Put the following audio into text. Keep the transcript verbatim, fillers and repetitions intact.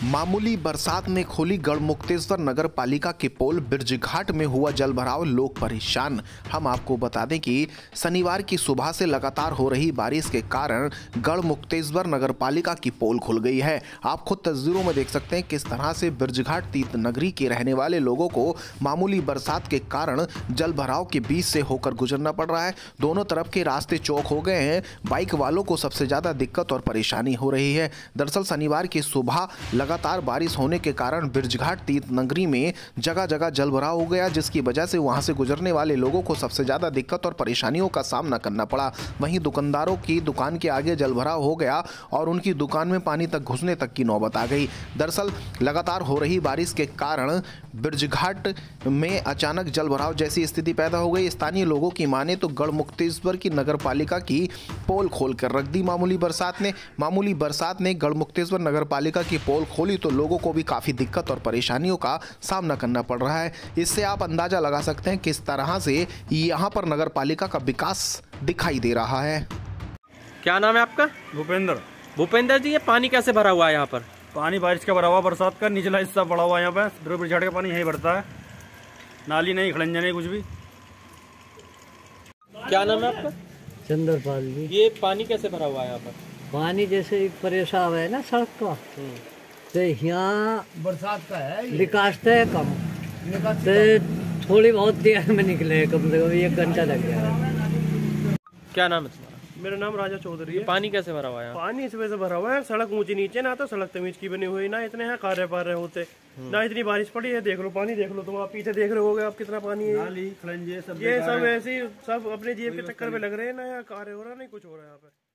मामूली बरसात में खोली गढ़मुक्तेश्वर नगर पालिका के पोल बिरजघाट में हुआ जल भराव, लोग परेशान। हम आपको बता दें कि शनिवार की सुबह से लगातार हो रही बारिश के कारण गढ़मुक्तेश्वर नगर पालिका की पोल खुल गई है। आप खुद तस्वीरों में देख सकते हैं किस तरह से बिरजघाट तीर्थ नगरी के रहने वाले लोगों को मामूली बरसात के कारण जल भराव के बीच से होकर गुजरना पड़ रहा है। दोनों तरफ के रास्ते चौक हो गए हैं। बाइक वालों को सबसे ज्यादा दिक्कत और परेशानी हो रही है। दरअसल शनिवार की सुबह लगातार बारिश होने के कारण बिरजघाट तीर्थ नगरी में जगह जगह जल भराव हो गया, जिसकी वजह से वहां से गुजरने वाले लोगों को सबसे ज्यादा दिक्कत और परेशानियों का सामना करना पड़ा। वहीं दुकानदारों की दुकान के आगे जल भराव हो गया और उनकी दुकान में पानी तक घुसने तक की नौबत आ गई। दरअसल लगातार हो रही बारिश के कारण बिरजघाट में अचानक जल भराव जैसी स्थिति पैदा हो गई। स्थानीय लोगों की माने तो गढ़मुक्तेश्वर की नगर पालिका की पोल खोलकर रख दी मामूली बरसात ने मामूली बरसात ने गढ़मुक्तेश्वर नगर पालिका की पोल खोली तो लोगों को भी काफी दिक्कत और परेशानियों का सामना करना पड़ रहा है। इससे आप अंदाजा लगा सकते हैं किस तरह से यहाँ पर नगर पालिका का विकास दिखाई दे रहा है। क्या नाम है आपका? भूपेंद्र। भूपेंद्र जी, ये पानी कैसे भरा हुआ है यहाँ पर? पानी बारिश का भरा हुआ, बरसात का निचला हिस्सा पड़ा हुआ है यहाँ पे। बिरजघाट का पानी यहीं भरता है, नाली नहीं, खड़ंजा नहीं, कुछ भी। क्या नाम है आपका? चंद्रपाल जी। ये पानी कैसे भरा हुआ है यहाँ पर? पानी जैसे परेशान है ना सड़क का, तो यहाँ बरसात का है, विकास तो है कम, तो थोड़ी बहुत देर में निकले, कम से कम एक घंटा लग गया। क्या नाम है तुम्हारा? मेरा नाम राजा चौधरी है। पानी कैसे भरा हुआ है? पानी इस वजह से भरा हुआ है, सड़क ऊंची नीचे, ना तो सड़क तमीज की बनी हुई, ना इतने हैं कार्य पार होते, ना इतनी बारिश पड़ी है। देख लो पानी, देख लो तुम, आप पीछे देख रहे होगे आप कितना पानी है। नाली, खड़ंजे सब, ये सब ऐसे सब अपने जेब के चक्कर में लग रहे हैं, ना यहाँ कार्य हो रहा, नहीं कुछ हो रहा है यहाँ पे।